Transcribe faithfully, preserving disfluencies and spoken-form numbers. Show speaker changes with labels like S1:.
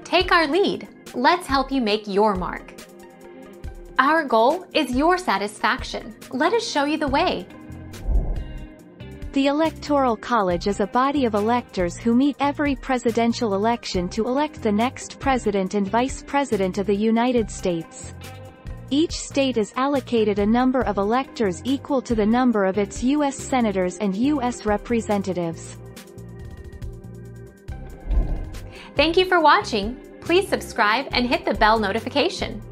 S1: Take our lead. Let's help you make your mark. Our goal is your satisfaction. Let us show you the way.
S2: The Electoral College is a body of electors who meet every presidential election to elect the next president and vice president of the United States. Each state is allocated a number of electors equal to the number of its U S senators and U S representatives.
S1: Thank you for watching. Please subscribe and hit the bell notification.